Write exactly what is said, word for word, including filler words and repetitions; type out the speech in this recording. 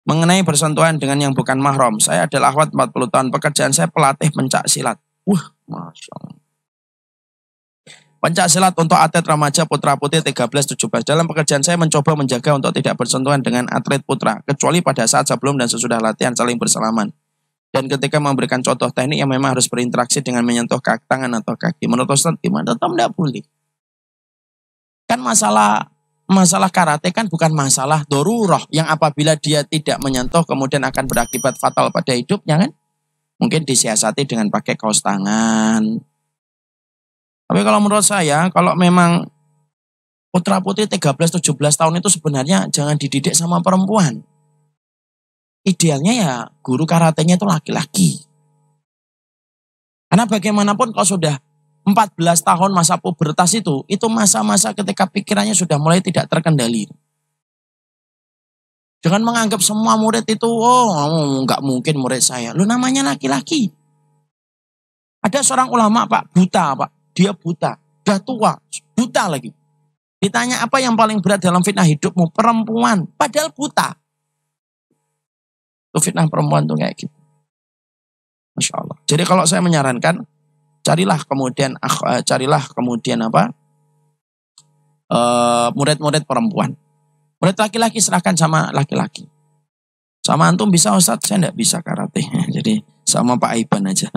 Mengenai bersentuhan dengan yang bukan mahram, saya adalah akhwat empat puluh tahun, pekerjaan saya pelatih pencak silat. Wah, Masya Allah. Pencak silat untuk atlet remaja putra putri tiga belas tujuh belas. Dalam pekerjaan saya mencoba menjaga untuk tidak bersentuhan dengan atlet putra, kecuali pada saat sebelum dan sesudah latihan saling bersalaman. Dan ketika memberikan contoh teknik yang memang harus berinteraksi dengan menyentuh kaki, tangan atau kaki. Menurut Ustaz gimana? Tetap tidak boleh. Kan masalah masalah karate kan bukan masalah dorurah yang apabila dia tidak menyentuh kemudian akan berakibat fatal pada hidupnya kan. Mungkin disiasati dengan pakai kaos tangan. Tapi kalau menurut saya, kalau memang putra putri tiga belas tujuh belas tahun itu sebenarnya jangan dididik sama perempuan. Idealnya ya guru karatenya itu laki-laki. Karena bagaimanapun kalau sudah empat belas tahun masa pubertas itu, itu masa-masa ketika pikirannya sudah mulai tidak terkendali. Jangan menganggap semua murid itu, oh nggak mungkin murid saya. Lu namanya laki-laki. Ada seorang ulama Pak, buta Pak. Dia buta, udah tua, buta lagi. Ditanya apa yang paling berat dalam fitnah hidupmu? Perempuan, padahal buta. Itu fitnah perempuan tuh kayak gitu. Masya Allah. Jadi kalau saya menyarankan, carilah kemudian, uh, carilah kemudian apa? Murid-murid uh, perempuan. Murid laki-laki serahkan sama laki-laki. Sama antum bisa Ustaz, saya enggak bisa karate. Jadi sama Pak Aiban aja.